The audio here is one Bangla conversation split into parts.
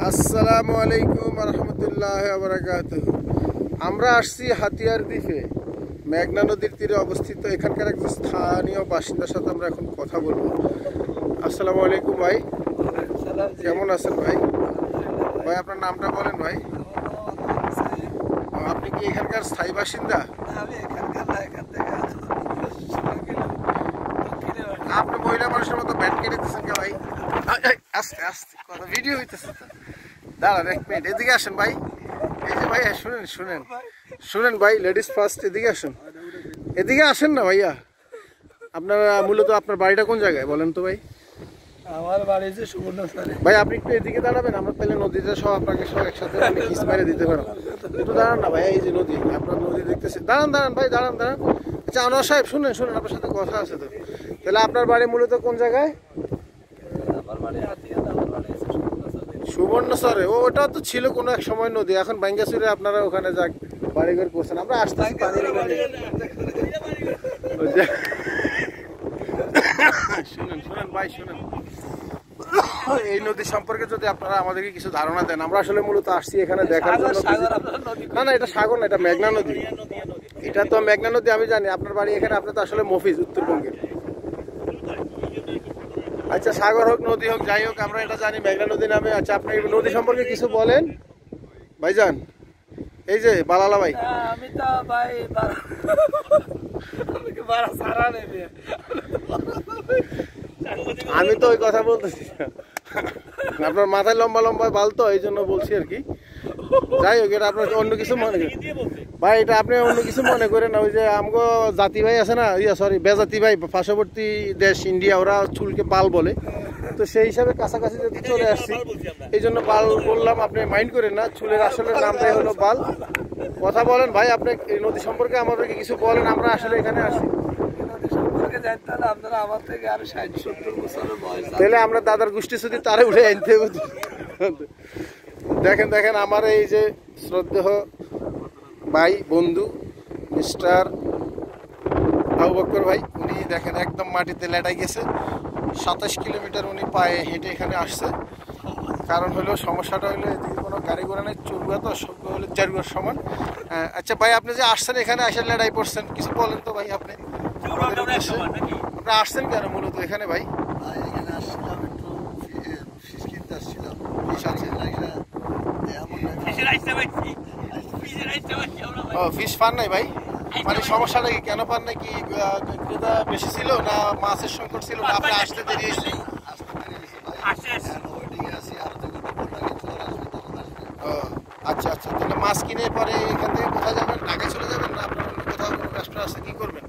আসসালামু আলাইকুম রহমতুল্লাহ বারাকাতুহু। আমরা আসছি হাতিয়ার দ্বীপে, মেঘনা নদীর তীরে অবস্থিত। এখানকার একজন স্থানীয় বাসিন্দার সাথে আমরা এখন কথা বলবো। আসসালামু আলাইকুম ভাই, কেমন আছেন ভাই? ভাই আপনার নামটা বলেন ভাই। আপনি কি এখানকার স্থায়ী বাসিন্দা? আপনি মহিলা মানুষের মতো ব্যাট কেটে দিচ্ছেন কে ভাই? আস্তে আস্তে কথা ভিডিও হইতেছে। দাঁড়ান এক মিনিট, এদিকে আসেন ভাই। এই যে ভাই শুনেন শুনেন শুনেন ভাই, লেডিস ফার্স্ট, এদিকে আসেন, এদিকে আসেন না ভাইয়া। আপনার মূলত আপনার বাড়িটা কোন জায়গায় বলেন তো ভাই? আমার বাড়ি যে সুবর্ণচরে। ভাই আপনি একটু এদিকে দাঁড়াবেন, আমরা তাহলে নদীতে সব আপনাকে সব একসাথে কিস মেরে দিতে পারবো। একটু দাঁড়ান না ভাই, এই যে নদী, আপনার নদী দেখতেছি। দাঁড়ান দাঁড়ান ভাই, দাঁড়ান দাঁড়ান। আচ্ছা আনোয়ার সাহেব শুনেন শুনেন, আপনার সাথে কথা আছে তো। তাহলে আপনার বাড়ি মূলত কোন জায়গায়? আমার বাড়ি হাতিয়া, আমার বাড়ি সুবর্ণচরে। সুবর্ণচরে। ওটা তো ছিল কোনো এক সময় নদী, এখন ভাঙ্গাচুরে আপনারা ওখানে যাক বাড়িঘর করছেন। আমরা আসতেছি পানির শুনেন শুনেন ভাই শুনেন, এই নদী সম্পর্কে যদি আপনারা আমাদেরকে কিছু ধারণা দেন। আমরা আসলে মূলত আসছি এখানে দেখার জন্য। না না, এটা সাগর না, এটা মেঘনা নদী। এটা তো মেঘনা নদী আমি জানি। আপনার বাড়ি এখানে, আপনি তো আসলে মফিজ, উত্তরবঙ্গের। আচ্ছা সাগর হোক নদী হোক যাই হোক, আমরা এটা জানি মেঘনা নদী নামে। আচ্ছা আপনি এই নদী সম্পর্কে কিছু বলেন ভাইজান। এই যে বালালা ভাই, আমি তো ভাই আমি তো ওই কথা বলতেছি। আপনার মাথায় লম্বা লম্বা বাল তো, এই জন্য বলছি আর কি। যাই হোক, এটা আপনার অন্য কিছু মনে করেন ভাই, এটা আপনি অন্য কিছু মনে করেন না। ওই যে আমগো জাতি ভাই আছে না, সরি বেজাতি ভাই, পার্শ্ববর্তী দেশ ইন্ডিয়া, ওরা চুলকে বাল বলে। তো সেই হিসাবে কাছাকাছি যদি চলে আসছি, এই জন্য বাল বললাম। আপনি মাইন্ড করেন না, চুলের আসলে নামটাই হলো বাল। কথা বলেন ভাই, আপনি এই নদী সম্পর্কে আমাদেরকে কিছু বলেন। আমরা আসলে এখানে আসি, আপনারা আমার থেকে আরো 60-70 বছরের বয়স। তাহলে আমরা দাদার গোষ্ঠী যদি তারে উঠে আনতে হবে। দেখেন দেখেন, আমার এই যে শ্রদ্ধেয় ভাই বন্ধু মিস্টার আবু বকর ভাই, উনি দেখেন একদম মাটিতে লেটাই গেছে। 27 কিলোমিটার উনি পায়ে হেঁটে এখানে আসছে। কারণ হলো, সমস্যাটা হলো এদিকে কোনো গাড়ি ঘোড়া নেই, চড়ুয়া তো সব হলো জারুয়ার সমান। আচ্ছা ভাই, আপনি যে আসছেন এখানে এসে লেটাই পড়ছেন, কিছু বলেন তো ভাই। আপনি আসছেন কেন মূলত এখানে ভাই? ও ফিশ পান নাই ভাই? মানে সমস্যাটা কি, কেন পান নাই? কি ক্রেতা বেশি ছিল, না মাছের সংকট ছিল, না আপনি আসতে দেরি হয়েছে? আচ্ছা আচ্ছা, তাহলে মাছ কিনে পরে এখান থেকে কোথায় যাবেন? ঢাকা চলে যাবেন, না আপনার অন্য কোথাও কোনো রাষ্ট্র আছে? কি করবেন?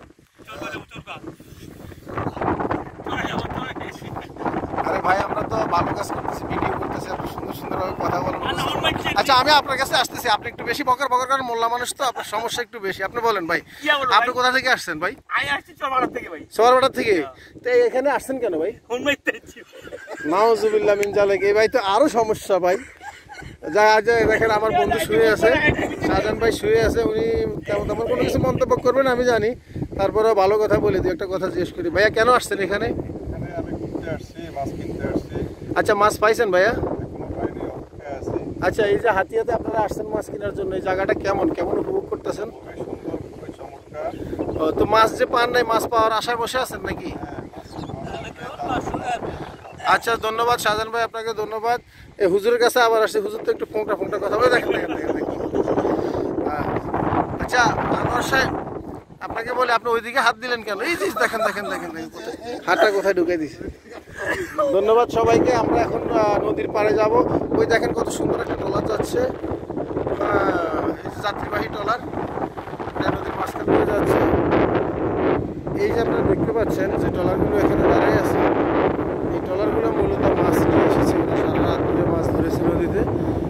আরে ভাই, আমরা তো ভালো কাজ করতেছি, ভিডিও করতেছি, আপনি সুন্দর সুন্দরভাবে কথা বলেন। আচ্ছা আমি আপনার কাছে আসতেছি, আপনি একটু বেশি বকর বকর করেন, মোল্লা মানুষ তো, আপনার সমস্যা একটু বেশি। আপনি বলেন ভাই, আপনি কোথা থেকে আসছেন ভাই? চরবাড়া থেকে। তো এখানে আসছেন কেন ভাই? নাউজুবিল্লাহ মিন জালিক। এই ভাই তো আরো সমস্যা ভাই। যা দেখেন, আমার বন্ধু শুয়ে আছে, শাহজাহান ভাই শুয়ে আছে। উনি তেমন তেমন কোনো কিছু মন্তব্য করবেন আমি জানি, তারপরে ভালো কথা বলে দিই। একটা কথা জিজ্ঞেস করি, ভাইয়া কেন আসছেন এখানে? আচ্ছা মাছ পাইছেন ভাইয়া? আচ্ছা, এই যে হাতিয়াতে আপনারা আসছেন মাছ কেনার জন্য, এই জায়গাটা কেমন কেমন উপভোগ করতেছেন? তো মাছ যে পান নাই, মাছ পাওয়ার আশায় বসে আছেন নাকি? আচ্ছা ধন্যবাদ শাহজাহান ভাই, আপনাকে ধন্যবাদ। এই হুজুরের কাছে আবার আসছে, হুজুর তো একটু ফোঁটা ফোঁটা কথা বলে। দেখেন দেখেন দেখেন দেখেন। আচ্ছা আনোয়ার সাহেব, আপনাকে বলে আপনি ওইদিকে হাত দিলেন কেন? এই যে দেখেন দেখেন দেখেন দেখেন, হাতটা কোথায় ঢুকে দিছে। ধন্যবাদ সবাইকে। আমরা এখন নদীর পাড়ে যাব। ওই দেখেন কত সুন্দর একটা ট্রলার যাচ্ছে, যাত্রীবাহী ট্রলার, নদীর মাঝখান দিয়ে যাচ্ছে। এই যে আপনারা দেখতে পাচ্ছেন যে ট্রলারগুলো এখানে দাঁড়ায় আছে, এই ট্রলারগুলো মূলত মাছ নিয়ে এসেছে। সারা রাত ধরে মাছ ধরেছে নদীতে।